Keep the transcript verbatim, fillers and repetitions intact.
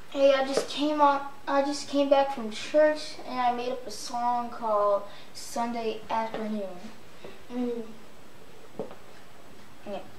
Hey, I just came on. I just came back from church and I made up a song called Sunday Afternoon. Mm. Yeah.